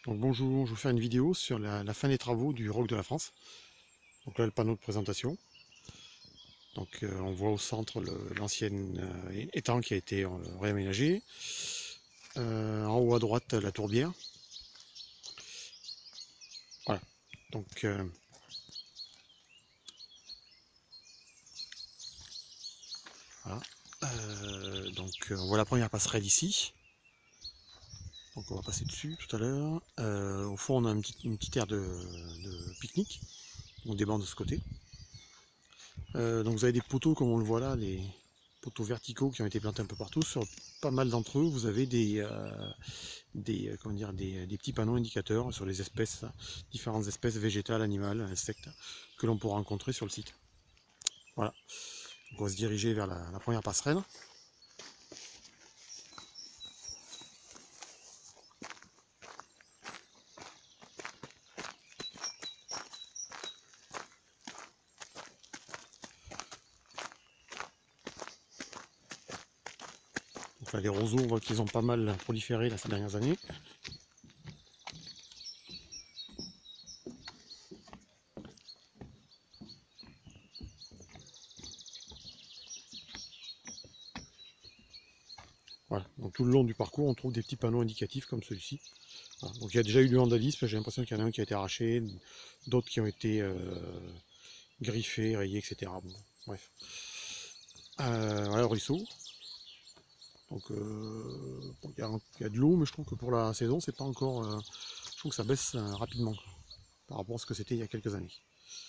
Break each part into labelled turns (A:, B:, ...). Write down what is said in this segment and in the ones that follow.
A: Donc bonjour, je vais vous faire une vidéo sur la fin des travaux du Roc de la France. Donc là le panneau de présentation. Donc on voit au centre l'ancien étang qui a été réaménagé. En haut à droite la tourbière. Voilà. Donc voilà. On voit la première passerelle ici. Donc on va passer dessus tout à l'heure. Au fond on a une petite aire de pique-nique. Donc des bancs de ce côté. Donc vous avez des poteaux comme on le voit là, les poteaux verticaux qui ont été plantés un peu partout. Sur pas mal d'entre eux, vous avez comment dire, des petits panneaux indicateurs sur les espèces, différentes espèces végétales, animales, insectes que l'on pourra rencontrer sur le site. Voilà. Donc on va se diriger vers la première passerelle. Donc là, les roseaux, on voit qu'ils ont pas mal proliféré là, ces dernières années. Voilà. Donc tout le long du parcours, on trouve des petits panneaux indicatifs comme celui-ci. Voilà. Donc il y a déjà eu du vandalisme, j'ai l'impression qu'il y en a un qui a été arraché, d'autres qui ont été griffés, rayés, etc. Bon, bref. Voilà le ruisseau. Donc bon, y a de l'eau, mais je trouve que pour la saison, c'est pas encore. Je trouve que ça baisse rapidement quoi, par rapport à ce que c'était il y a quelques années.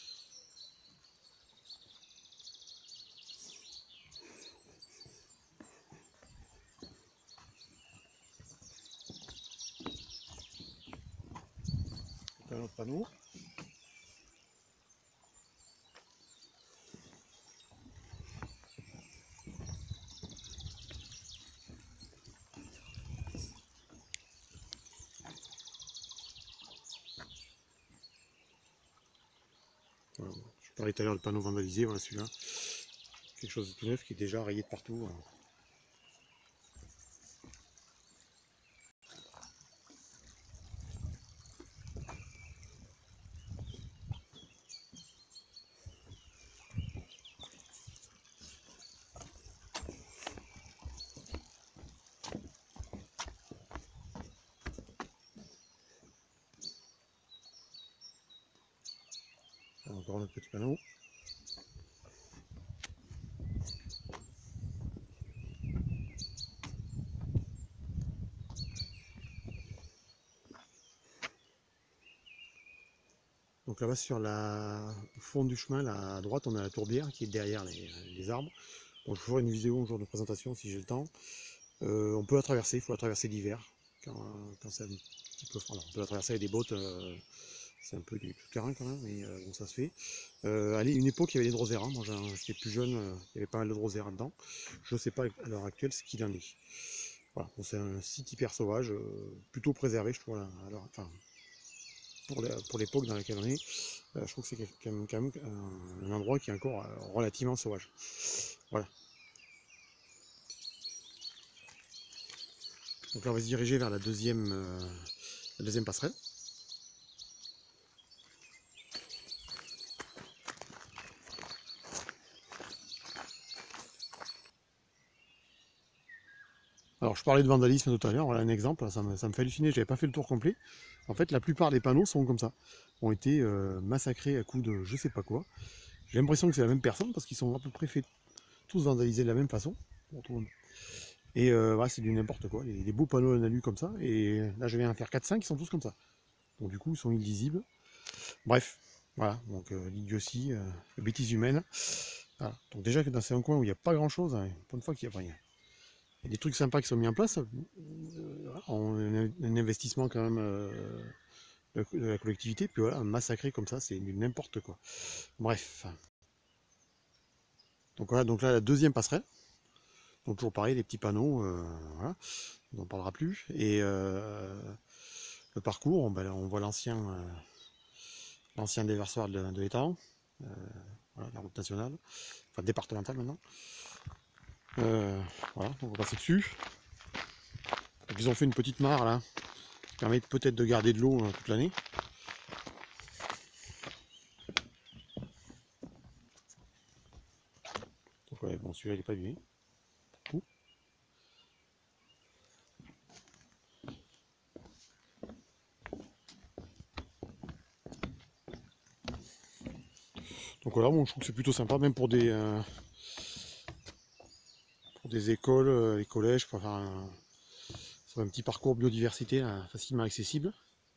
A: Donc, un autre panneau. Voilà, je parlais tout à l'heure de panneau vandalisé, voilà celui-là. Quelque chose de tout neuf qui est déjà rayé de partout. Voilà. Encore notre petit panneau. Donc là-bas sur au fond du chemin, là, à droite, on a la tourbière qui est derrière les arbres. Bon, je ferai une vidéo un jour de présentation si j'ai le temps. On peut la traverser, il faut la traverser l'hiver, quand c'est un petit peu froid. On peut la traverser avec des bottes, c'est un peu du tout-terrain quand même, mais bon, ça se fait. Allez, une époque, il y avait des drosera. Moi, j'étais plus jeune, il y avait pas mal de drosera dedans. Je ne sais pas à l'heure actuelle ce qu'il en est. Voilà, bon, c'est un site hyper sauvage, plutôt préservé, je trouve, enfin, pour l'époque dans laquelle on est. Je trouve que c'est quand même un endroit qui est encore relativement sauvage. Voilà. Donc là, on va se diriger vers la deuxième passerelle. Alors je parlais de vandalisme tout à l'heure, voilà un exemple, ça me fait halluciner, j'avais pas fait le tour complet. En fait la plupart des panneaux sont comme ça, ont été massacrés à coups de je sais pas quoi. J'ai l'impression que c'est la même personne parce qu'ils sont à peu près fait tous vandalisés de la même façon. Et voilà, c'est du n'importe quoi, des beaux panneaux en alu comme ça, et là je viens en faire 4-5, ils sont tous comme ça. Donc du coup ils sont illisibles. Bref, voilà, donc l'idiotie, la bêtise humaine. Voilà. Donc déjà que dans un coin où il n'y a pas grand chose, hein, pour une fois qu'il y a rien. Il y a des trucs sympas qui sont mis en place, un investissement quand même de la collectivité, puis voilà, massacré comme ça, c'est n'importe quoi. Bref. Donc voilà, donc là la deuxième passerelle. Donc toujours pareil, les petits panneaux, voilà, on n'en parlera plus. Et le parcours, on voit l'ancien déversoir de l'étang, voilà, la route nationale, enfin départementale maintenant. Voilà, donc on va passer dessus. Donc ils ont fait une petite mare là, permet peut-être de garder de l'eau toute l'année. Donc ouais, bon, celui-là il n'est pas abîmé. Donc voilà, bon, je trouve que c'est plutôt sympa, même pour des écoles, les collèges, pour faire un petit parcours biodiversité là, facilement accessible.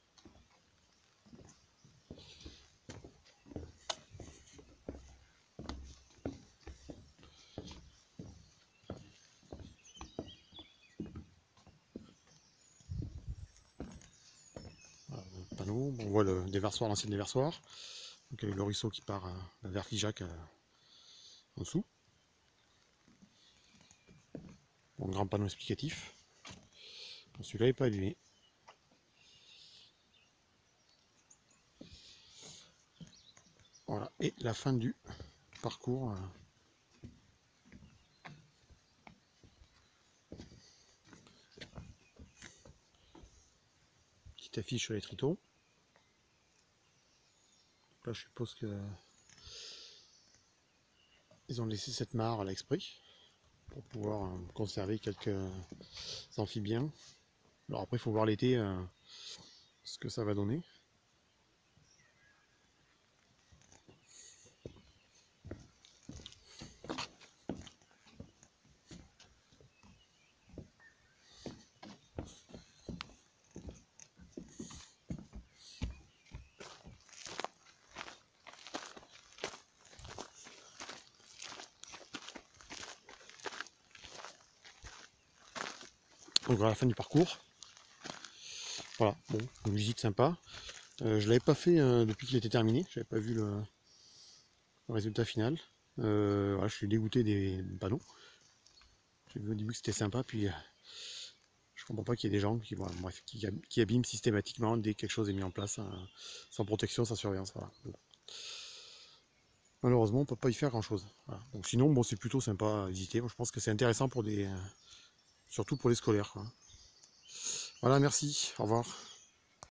A: Voilà, le panneau, bon, on voit le déversoir, l'ancien déversoir, donc avec le ruisseau qui part vers Figeac en dessous. Bon, grand panneau explicatif. Bon, celui-là n'est pas allumé. Voilà, et la fin du parcours. Petite affiche sur les tritons. Là, je suppose que ils ont laissé cette mare à l'exprès pour pouvoir conserver quelques amphibiens. Alors après, il faut voir l'été ce que ça va donner. Donc voilà la fin du parcours. Voilà, bon, une visite sympa. Je ne l'avais pas fait depuis qu'il était terminé, je n'avais pas vu le résultat final. Voilà, je suis dégoûté des panneaux. J'ai vu au début que c'était sympa, puis je comprends pas qu'il y ait des gens qui, voilà, bref, qui abîment systématiquement dès que quelque chose est mis en place, sans protection, sans surveillance. Voilà. Bon. Malheureusement, on ne peut pas y faire grand chose. Voilà. Donc, sinon, bon, c'est plutôt sympa à visiter. Moi, je pense que c'est intéressant pour surtout pour les scolaires, quoi. Voilà, merci, au revoir.